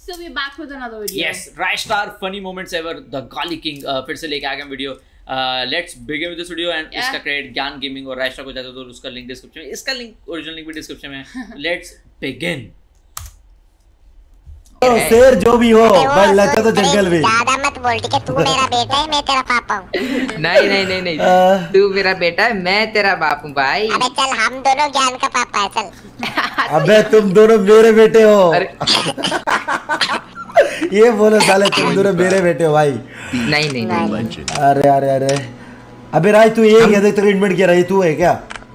So we're back with another video. Yes, Raystar funny moments ever, the Gali King फिर से लेके आ गए video. Let's begin with this video and इसका credit Gyan Gaming और Raistar को जाता तो उसका लिंक डिस्क्रिप्शन में, इसका लिंक ओरिजिनल लिंक भी डिस्क्रिप्शन में है. Let's begin. तो शेर जो भी हो बस लगता तो जंगल में. ज्यादा मत बोल ठीक है. तू मेरा बेटा है, मैं तेरा पापा हूँ. नहीं तू मेरा बेटा है, मैं तेरा बाप हूँ भाई. अबे चल, हम दोनों ज्ञान का पापा है. चल. अबे तुम दोनों मेरे बेटे हो. ये बोलो साले, तुम दोनों मेरे बेटे हो भाई. नहीं. अरे अबे राय तू ये क्या देख, तेरा इन्वेंट किया रही तू है क्या?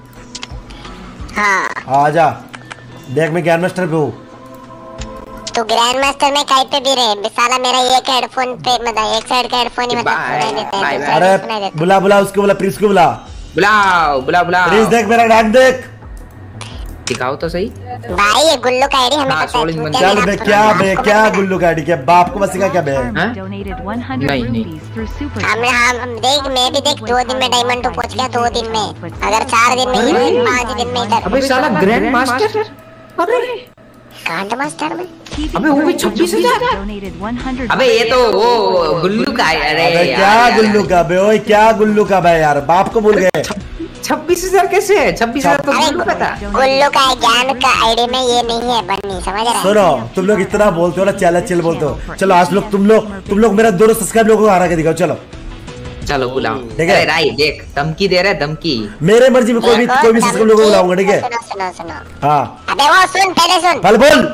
हाँ आजा देख, मैं ग्रैंड मास्टर पे हूँ. तो ग्रैंड मास्टर में कहीं पे भी रहे साला, मेरा एक हेडफोन पे मतलब एक साइड का हेडफोन ही मतलब. अरे बुला उसको, बुला प्रिंस को बुला. बुला प्रिंस देख मेरा डांस देख. दिखाओ तो सही भाई. ये गुल्लू का आईडी हमें पता है. चल बे क्या गुल्लू का आईडी क्या बाप को बस का क्या बे? नहीं हम देख, मैं भी देख 2 दिन में डायमंड 2 पहुंच गया. 2 दिन में, अगर 4 दिन में 5 दिन में इधर. अबे साला ग्रैंड मास्टर. ग्रैंड मास्टर में अबे वो भी 26,000. अबे ये तो वो गुल्लू का है. अरे क्या गुल्लू का बे? ओए क्या गुल्लू का बे यार, बाप को भूल गए. 26,000 कैसे है? 26,000 तो गुल्लू का था. गुल्लू का ज्ञान का आईडी में ये नहीं है बन्नी, समझ रहा है? सुनो, तुम लोग इतना बोलते हो ना, चल बोलते हो. चलो आज लोग तुम लोग मेरा दोनों सब्सक्राइब लोगों को हरा के दिखाओ. चलो बुलाओ. ठीक है राई देख, धमकी दे रहा है. धमकी मेरे मर्जी में कोई भी सब्सक्राइब लोगों को बुलाऊंगा. ठीक है सुनो. हाँ अबे वो सुन, पहले सुन. बोल.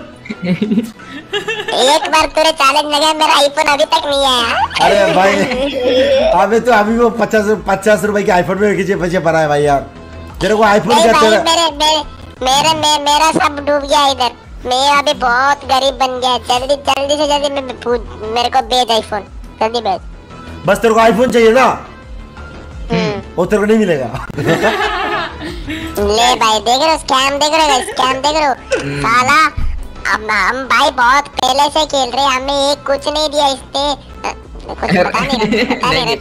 एक बार तेरे चैलेंज लगा, मेरा आईफोन अभी तक नहीं आया. अरे भाई अबे तो अभी वो 50 रुपए के आईफोन में पीछे पड़ा है भाई यार. तेरे को आईफोन क्या तेरा? मेरा सब डूब गया इधर. मैं अभी बहुत गरीब बन गया. जल्दी से जल्दी मेरे को भेज आईफोन, जल्दी भेज. बस तेरे को आईफोन चाहिए ना? वो तेरे को नहीं मिलेगा. ले भाई, देख रहे हो स्कैम, देख रहे हो साला. अब हम भाई बहुत पहले से खेल रहे, हमें एक कुछ नहीं दिया इसने. कुछ पता नहीं.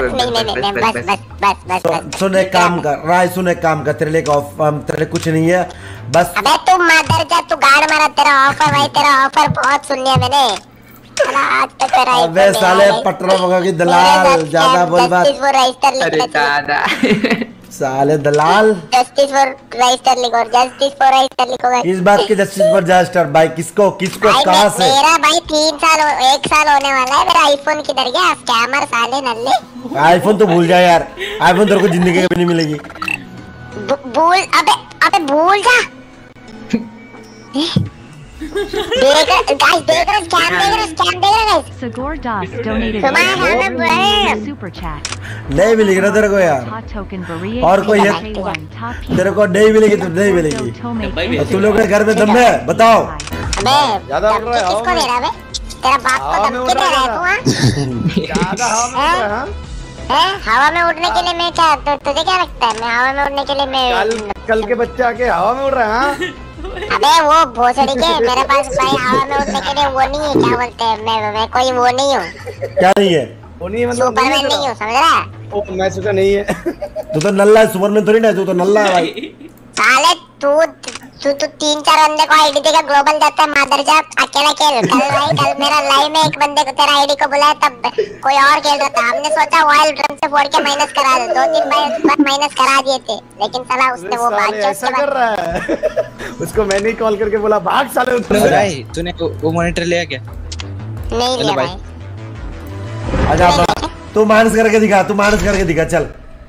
बस. सुन एक काम कर राय, सुन एक काम कर, तेरे लिए कुछ नहीं है बस. अबे तू मदर जा, तू गाड़ मारा. तेरा ऑफर भाई, तेरा ऑफर बहुत सुन लिया मैंने. आज तक अबे साले पटरा मगा की दलाल, ज्यादा बोल बात. साले दलाल. जस्टिस फॉर राइस्टर लिखो. इस बात की जस्टिस फॉर राइस्टर भाई. किसको कहाँ से? मेरा भाई 1 साल होने वाला है. मेरा आईफोन किधर गया? स्कैमर साले नल्ले. आईफोन तो भूल जा यार. आईफोन तेरे को जिंदगी में नहीं मिलेगी. अबे भूल जा. देख रहे scam guys. Sagor Das donated super chat. नहीं मिलेगी ना तेरे को यार. और कोई है तेरे को नहीं मिलेगी तो नहीं मिलेगी. तुम लोग के घर में दम है बताओ. अबे ज्यादा किसको दे रहा है? तेरा बाप को धमकी दे रहा है तू? ज्यादा हवा में उड़ने के लिए मैं क्या, तुझे क्या लगता है मैं हवा में उड़ने के लिए मैं कल के बच्चे आके हवा में उड़ रहे हैं? अबे वो भोसड़ी के, मेरे पास भाई हवा में उड़ने के लिए वो नहीं है. क्या बोलते हैं, मैं कोई वो नहीं हूँ. क्या नहीं है? वो नहीं है मतलब सुपरमैन नहीं हूँ, समझ रहा है? ओ मैं सोचा नहीं है. तू तो नल्ला है, सुपरमैन थोड़ी ना. तू तो नल्ला है भाई. साले तू 3-4 बंदे को आईडी देगा, ग्लोबल जाता है मादर जात. अकेला खेल. कल मेरा लाइव में एक बंदे को तेरा आईडी को बुलाया, तब कोई और खेल रहा था. हमने सोचा वाइल्ड ड्रम से फोड़ के माइनस करा दे. 2-3 बार माइनस करा दिए थे, लेकिन साला उसने वो बात ऐसा कर रहा है. उसको मैंने ही कॉल करके बोला भाग साले. तूने वो मॉनिटर लिया क्या? नहीं लिया भाई. अच्छा तू माइनस करके दिखा. चल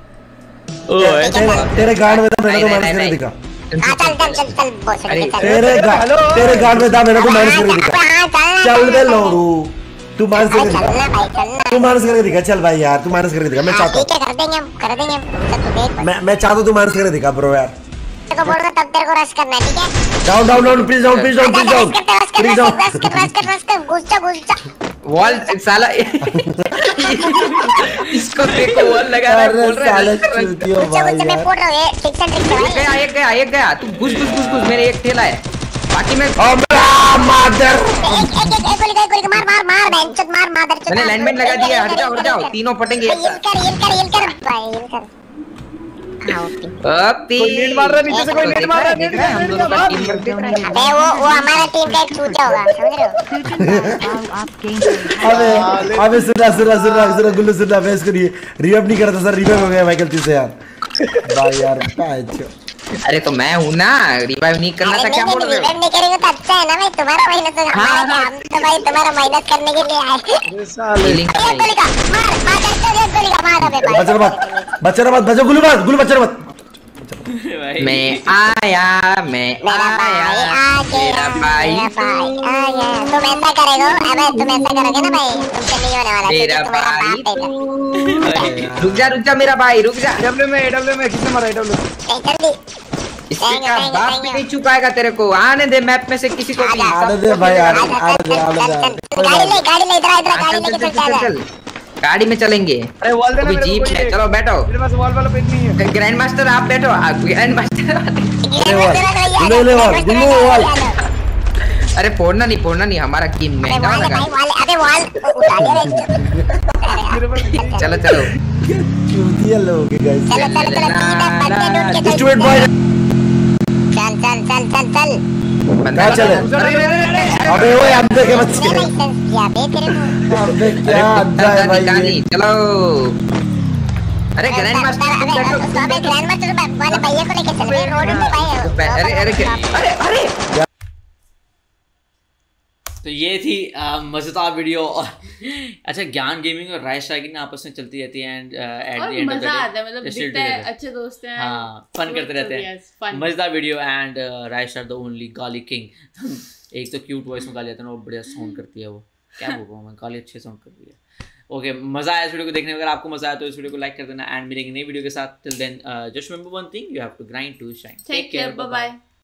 तेरे गांड में था, मैंने तो माइनस करके दिखा. चल भोसड़ी चल. तेरे गांड में था, मैंने तो माइनस करके दिखा. चल बे लोरू, तू माइनस करके दिखा. चल भाई यार तू माइनस करके दिखा. मैं चाहता हूँ कर देंगे. मैं चाहता हूँ तू माइनस करके दिखा ब्रो यार. तेरे को बोल रहा तब तेरे को रश करना है, ठीक है? Down please down. रश कर घुस जा. वॉल साला. इसको देखो वॉल लगा रहा है, बोल रहा है मैं फोड़ रहा हूं. ठीक से एक गया. तू घुस. मेरे एक ठेला है, बाकी मैं मादर. गोली मार बेंचत मार मादर. मैंने लैंडमाइन लगा दिया. हट जाओ. तीनों पटेंगे. हिल कर भाई. ओपी कोई नीड मार रहा है नीचे से, कोई नीड मार रहा है, नीड हम दोनों का टीम वर्क दिख रहा है। अबे वो हमारा टीम का एक चूतिया होगा, समझ रहे हो? अबे सुना गुल्लू सुना, मैं इसको रिवाइव नहीं करता सर, रिवाइव हो गया भाई गलती से यार भाई यार पाँच। अरे तो मैं हूँ ना, रिवाइव नहीं करना था, क्या बोल रहे हो? रिवाइव नहीं करेंगे तो अच्छा है ना भाई, तुम्हारा माइनस होगा, हमारा क्या, हम तो भाई तुम्हारा माइनस करने के लिए आए। Healing कर एक गोली का मार एक गोली का मार, अबे भाई बच्चा मत बच्चा गुल्लू बच्चा मत। मैं आया मेरा भाई आया। तुम ऐसा करेगा, अबे तुम ऐसा करोगे ना भाई, तुमसे नहीं होने वाला, मेरा तुम्हारा भाई बाप है। रुक जा मेरा भाई, रुक जा। एडब्ल्यू में किसने मारा एडब्ल्यू? जल्दी इससे का बाप भी नहीं छुपाएगा तेरे को, आने दे मैप में से किसी को भी। आने दे भाई, आने दे गाड़ी ले इधर गाड़ी लेके चल चल गाड़ी में चलेंगे। अरे वॉल देना अभी मेरे को, जीप कोई है, एक। चलो बैठो। मेरे पास वॉल वाला पेन नहीं है। ग्रैंड मास्टर आप बैठो, ग्रैंड मास्टर। ले वॉल। अरे फोड़ना नहीं, हमारा किन महंगा लगा। अबे वॉल उठा ले। चलो चूतिया लोग गाइस। चल स्टूडेंट बॉय चल बंदा चले। अबे वो अंदर के बच्चे, लाइसेंस दिया बे तेरे को। अबे क्या अड्डा है भाई ये। चलो। अरे ग्रैंड मास्टर अबे ग्रैंड मास्टर वाले भैया को लेके चल रहे रोड पे भाई। अरे तो ये थी मजेदार वीडियो। अच्छा, ज्ञान गेमिंग और राइस स्ट्राइकिंग आपस में चलती रहती है एंड एट द एंड मजा आता है, मतलब दिखता है अच्छे दोस्त हैं। हाँ, फन करते रहते हैं। मजेदार video and rice are the only गाली किंग। एक तो क्यूट वॉइस में गाली आता है ना, वो बढ़िया साउंड करती है, वो क्या बोल रहा हूँ मैं, गाली अच्छे साउंड करती है। ओके, मजा आया इस वीडियो को देखने में। अगर आपको मजा आया तो इस वीडियो को लाइक कर देना एंड मिलेंगे नई वीडियो के साथ। Till then just remember one thing, you have to grind to shine. Take care, bye bye.